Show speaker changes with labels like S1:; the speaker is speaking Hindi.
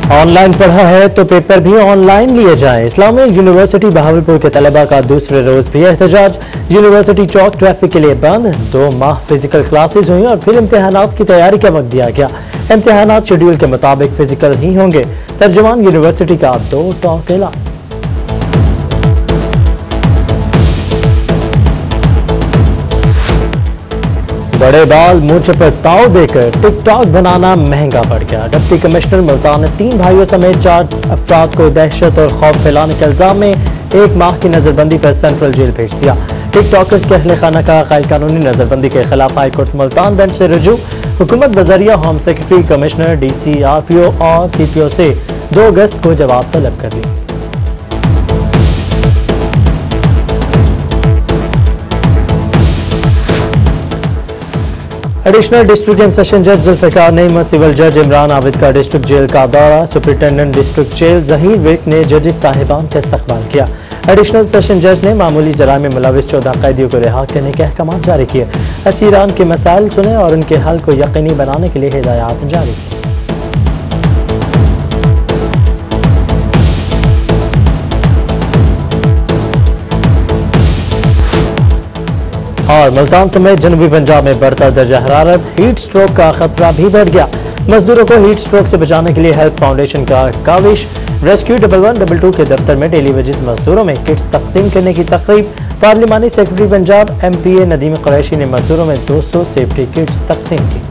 S1: ऑनलाइन पढ़ा है तो पेपर भी ऑनलाइन लिए जाएं। इस्लामिक यूनिवर्सिटी बहावलपुर के तलबा का दूसरे रोज भी एहतजाज। यूनिवर्सिटी चौक ट्रैफिक के लिए बंद। 2 माह फिजिकल क्लासेस हुई और फिर इम्तिहानात की तैयारी का वक्त दिया गया। इम्तिहानात शेड्यूल के मुताबिक फिजिकल ही होंगे। तर्जुमान यूनिवर्सिटी का 2 टॉक ऐलान। बड़े बाल मूंछ पर ताव देकर टिकटॉक बनाना महंगा पड़ गया। डिप्टी कमिश्नर मुल्तान ने 3 भाइयों समेत 4 अफराद को दहशत और खौफ फैलाने के इल्जाम में 1 माह की नजरबंदी पर सेंट्रल जेल भेज दिया। टिकटॉकर्स के अहले खाना का गैर कानूनी नजरबंदी के खिलाफ हाईकोर्ट मुल्तान बेंच से रुजू। हुकूमत बजरिया home secretary, commissioner, DC, RPO और CPO से 2 अगस्त को जवाब तलब कर ली। एडिशनल डिस्ट्रिक्ट एंड सेशन जज जुल्फिकार नईम, सिविल जज इमरान आबिद का डिस्ट्रिक्ट जेल का दौरा। Superintendent district jail Zaheer Virk ने जजेस साहिबान का इस्तकबाल किया। एडिशनल सेशन जज ने मामूली जराइम में मुलविस 14 कैदियों को रिहा करने के अहकाम जारी किए। असीरान के मसाइल सुने और उनके हल को यकीनी बनाने के लिए हिदायत जारी की। और मुल्तान समेत जनूबी पंजाब में बढ़ता दर्जा हरारत, हीट स्ट्रोक का खतरा भी बढ़ गया। मजदूरों को हीट स्ट्रोक से बचाने के लिए हेल्थ फाउंडेशन का काविश। रेस्क्यू 1112 के दफ्तर में डेली वेजेस मजदूरों में किट्स तकसीम करने की तकरीब। पार्लिमानी सेक्रेटरी पंजाब MPA नदीम कुरैशी ने मजदूरों में 200 सेफ्टी किट्स तकसीम की।